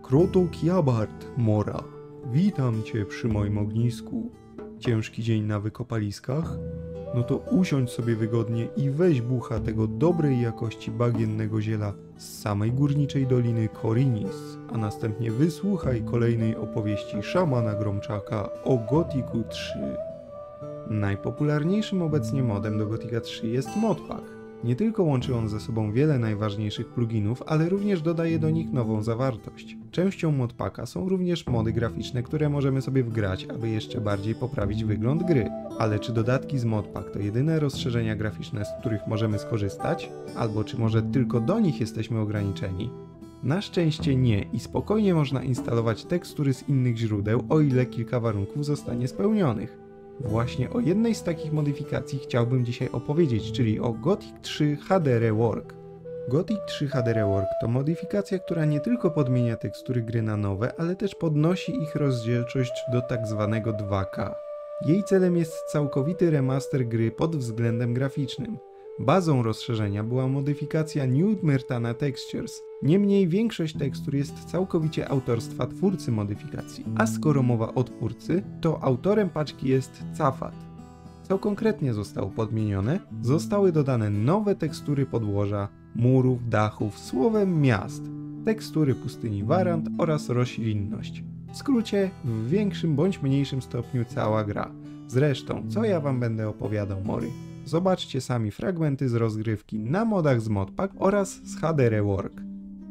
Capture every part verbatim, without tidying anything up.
Kroto Kiabart, Mora. Witam cię przy moim ognisku. Ciężki dzień na wykopaliskach? No to usiądź sobie wygodnie i weź bucha tego dobrej jakości bagiennego ziela z samej górniczej doliny Korinis, a następnie wysłuchaj kolejnej opowieści szamana Gromczaka o Gothicu trzy. Najpopularniejszym obecnie modem do Gothica trzy jest modpack. Nie tylko łączy on ze sobą wiele najważniejszych pluginów, ale również dodaje do nich nową zawartość. Częścią modpacka są również mody graficzne, które możemy sobie wgrać, aby jeszcze bardziej poprawić wygląd gry. Ale czy dodatki z modpack to jedyne rozszerzenia graficzne, z których możemy skorzystać? Albo czy może tylko do nich jesteśmy ograniczeni? Na szczęście nie i spokojnie można instalować tekstury z innych źródeł, o ile kilka warunków zostanie spełnionych. Właśnie o jednej z takich modyfikacji chciałbym dzisiaj opowiedzieć, czyli o Gothic trzy H D Rework. Gothic trzy H D Rework to modyfikacja, która nie tylko podmienia tekstury gry na nowe, ale też podnosi ich rozdzielczość do tak zwanego dwa K. Jej celem jest całkowity remaster gry pod względem graficznym. Bazą rozszerzenia była modyfikacja New Myrtana Textures, niemniej większość tekstur jest całkowicie autorstwa twórcy modyfikacji, a skoro mowa o twórcy, to autorem paczki jest Cafat. Co konkretnie zostało podmienione? Zostały dodane nowe tekstury podłoża, murów, dachów, słowem miast, tekstury pustyni Warant oraz roślinność. W skrócie, w większym bądź mniejszym stopniu cała gra. Zresztą, co ja wam będę opowiadał, mory? Zobaczcie sami fragmenty z rozgrywki na modach z modpack oraz z H D Rework.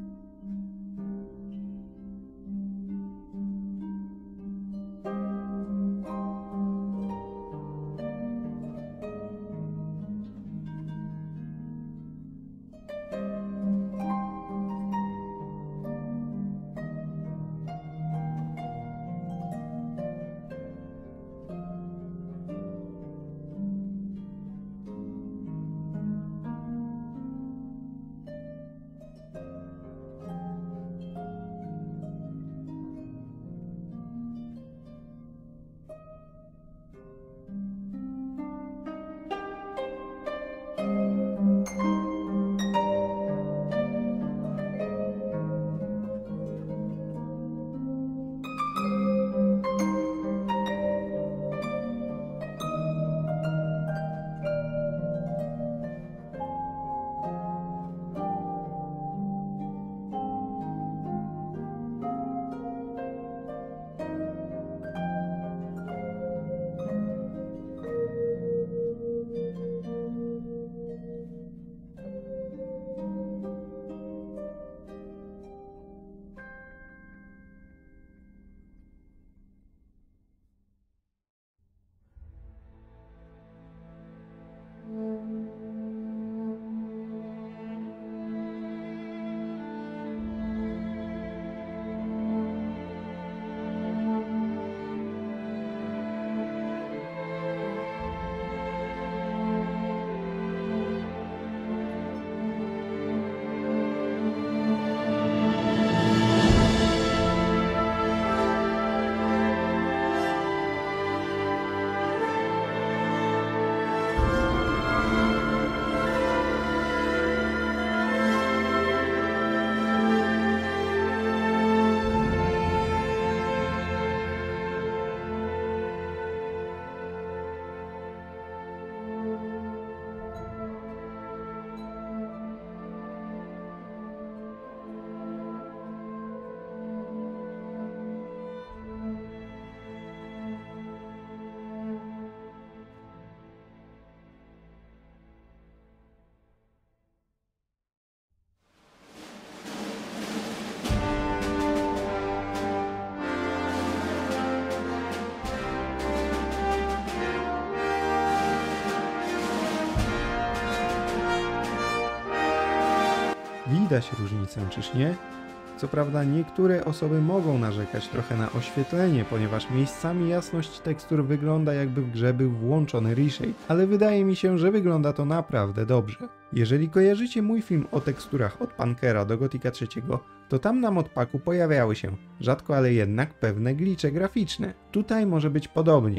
Widać różnicę, czyż nie? Co prawda niektóre osoby mogą narzekać trochę na oświetlenie, ponieważ miejscami jasność tekstur wygląda, jakby w grze był włączony reshade, ale wydaje mi się, że wygląda to naprawdę dobrze. Jeżeli kojarzycie mój film o teksturach od Punkera do Gothica trzy, to tam na modpacku pojawiały się, rzadko ale jednak, pewne glitche graficzne. Tutaj może być podobnie.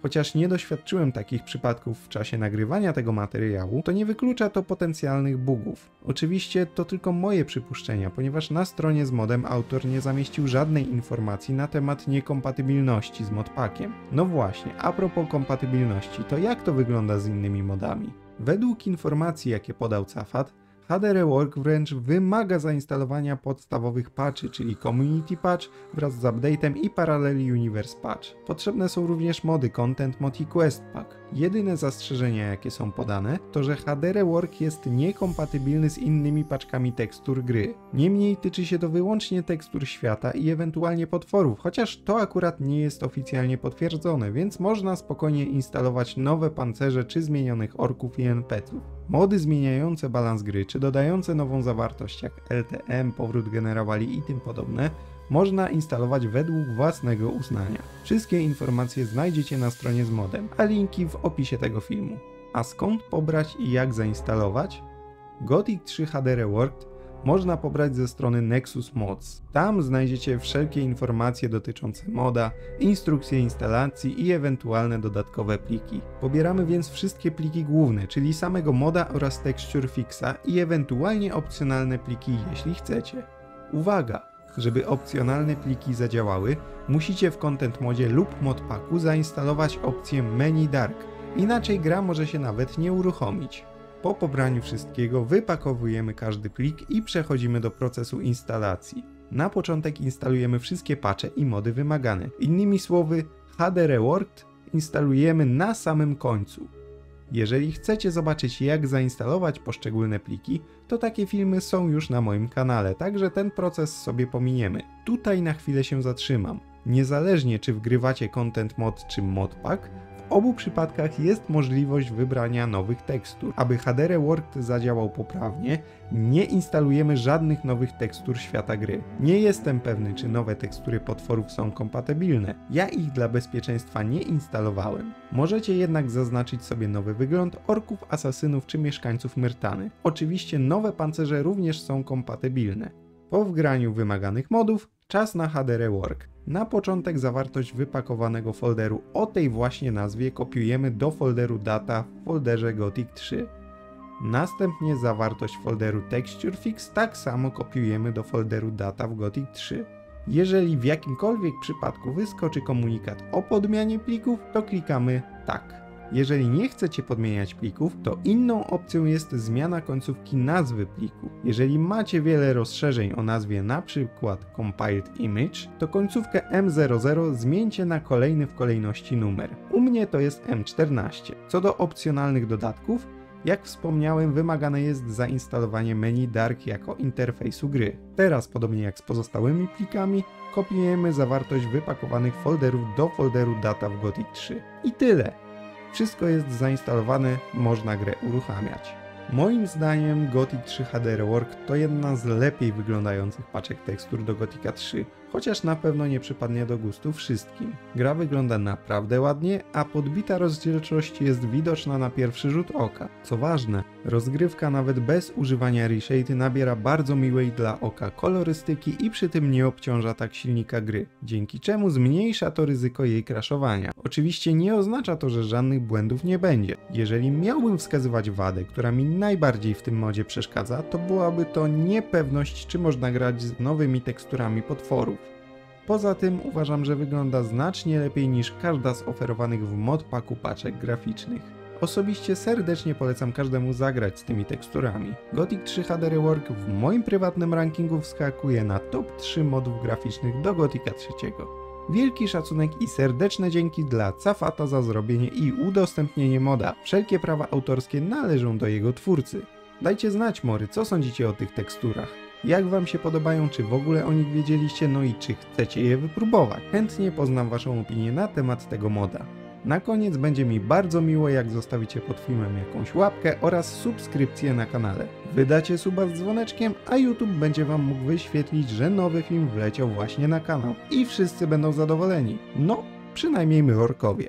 Chociaż nie doświadczyłem takich przypadków w czasie nagrywania tego materiału, to nie wyklucza to potencjalnych bugów. Oczywiście to tylko moje przypuszczenia, ponieważ na stronie z modem autor nie zamieścił żadnej informacji na temat niekompatybilności z modpackiem. No właśnie, a propos kompatybilności, to jak to wygląda z innymi modami? Według informacji, jakie podał Cafat, H D Rework wręcz wymaga zainstalowania podstawowych patchy, czyli Community Patch wraz z update'em i Parallel Universe Patch. Potrzebne są również mody Content Mod i Quest Pack. Jedyne zastrzeżenia, jakie są podane, to że H D Rework jest niekompatybilny z innymi paczkami tekstur gry. Niemniej tyczy się to wyłącznie tekstur świata i ewentualnie potworów, chociaż to akurat nie jest oficjalnie potwierdzone, więc można spokojnie instalować nowe pancerze czy zmienionych orków i N P C ów. Mody zmieniające balans gry, czy dodające nową zawartość jak L T M, powrót generowali i tym podobne, można instalować według własnego uznania. Wszystkie informacje znajdziecie na stronie z modem, a linki w opisie tego filmu. A skąd pobrać i jak zainstalować? Gothic trzy H D Reworked można pobrać ze strony Nexus Mods. Tam znajdziecie wszelkie informacje dotyczące moda, instrukcje instalacji i ewentualne dodatkowe pliki. Pobieramy więc wszystkie pliki główne, czyli samego moda oraz texture fixa i ewentualnie opcjonalne pliki, jeśli chcecie. Uwaga! Żeby opcjonalne pliki zadziałały, musicie w Content Modzie lub Modpacku zainstalować opcję Menu Dark, inaczej gra może się nawet nie uruchomić. Po pobraniu wszystkiego wypakowujemy każdy plik i przechodzimy do procesu instalacji. Na początek instalujemy wszystkie patche i mody wymagane. Innymi słowy, H D Reworked instalujemy na samym końcu. Jeżeli chcecie zobaczyć, jak zainstalować poszczególne pliki, to takie filmy są już na moim kanale, także ten proces sobie pominiemy. Tutaj na chwilę się zatrzymam. Niezależnie czy wgrywacie Content Mod czy Modpack, w obu przypadkach jest możliwość wybrania nowych tekstur. Aby H D Reworked zadziałał poprawnie, nie instalujemy żadnych nowych tekstur świata gry. Nie jestem pewny, czy nowe tekstury potworów są kompatybilne. Ja ich dla bezpieczeństwa nie instalowałem. Możecie jednak zaznaczyć sobie nowy wygląd orków, asasynów czy mieszkańców Myrtany. Oczywiście nowe pancerze również są kompatybilne. Po wgraniu wymaganych modów, czas na H D Rework. Na początek zawartość wypakowanego folderu o tej właśnie nazwie kopiujemy do folderu Data w folderze Gothic trzy. Następnie zawartość folderu Texture Fix tak samo kopiujemy do folderu Data w Gothic trzy. Jeżeli w jakimkolwiek przypadku wyskoczy komunikat o podmianie plików, to klikamy tak. Jeżeli nie chcecie podmieniać plików, to inną opcją jest zmiana końcówki nazwy pliku. Jeżeli macie wiele rozszerzeń o nazwie np. Compiled Image, to końcówkę M zero zero zmieńcie na kolejny w kolejności numer. U mnie to jest M czternaście. Co do opcjonalnych dodatków, jak wspomniałem, wymagane jest zainstalowanie menu Dark jako interfejsu gry. Teraz, podobnie jak z pozostałymi plikami, kopiujemy zawartość wypakowanych folderów do folderu Data w Gothic trzy. I tyle. Wszystko jest zainstalowane, można grę uruchamiać. Moim zdaniem Gothic trzy H D Reworked to jedna z lepiej wyglądających paczek tekstur do Gothica trzy, chociaż na pewno nie przypadnie do gustu wszystkim. Gra wygląda naprawdę ładnie, a podbita rozdzielczość jest widoczna na pierwszy rzut oka. Co ważne, rozgrywka nawet bez używania reshade nabiera bardzo miłej dla oka kolorystyki i przy tym nie obciąża tak silnika gry, dzięki czemu zmniejsza to ryzyko jej crashowania. Oczywiście nie oznacza to, że żadnych błędów nie będzie. Jeżeli miałbym wskazywać wadę, która mi najbardziej w tym modzie przeszkadza, to byłaby to niepewność, czy można grać z nowymi teksturami potworów. Poza tym uważam, że wygląda znacznie lepiej niż każda z oferowanych w modpacku paczek graficznych. Osobiście serdecznie polecam każdemu zagrać z tymi teksturami. Gothic trzy H D Rework w moim prywatnym rankingu wskakuje na top trzy modów graficznych do Gothica trzy. Wielki szacunek i serdeczne dzięki dla Cafata za zrobienie i udostępnienie moda. Wszelkie prawa autorskie należą do jego twórcy. Dajcie znać, mory, co sądzicie o tych teksturach. Jak wam się podobają, czy w ogóle o nich wiedzieliście, no i czy chcecie je wypróbować. Chętnie poznam waszą opinię na temat tego moda. Na koniec będzie mi bardzo miło, jak zostawicie pod filmem jakąś łapkę oraz subskrypcję na kanale. Wydacie suba z dzwoneczkiem, a YouTube będzie wam mógł wyświetlić, że nowy film wleciał właśnie na kanał. I wszyscy będą zadowoleni. No, przynajmniej my orkowie.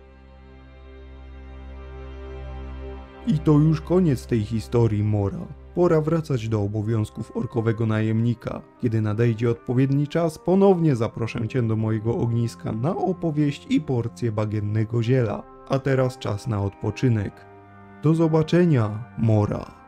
I to już koniec tej historii, mora. Pora wracać do obowiązków orkowego najemnika. Kiedy nadejdzie odpowiedni czas, ponownie zaproszę cię do mojego ogniska na opowieść i porcję bagiennego ziela. A teraz czas na odpoczynek. Do zobaczenia, Mora.